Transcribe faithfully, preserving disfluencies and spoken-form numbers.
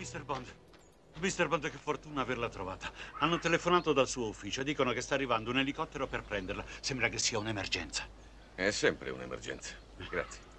mister Bond. mister Bond, che fortuna averla trovata. Hanno telefonato dal suo ufficio e dicono che sta arrivando un elicottero per prenderla. Sembra che sia un'emergenza. È sempre un'emergenza. Grazie.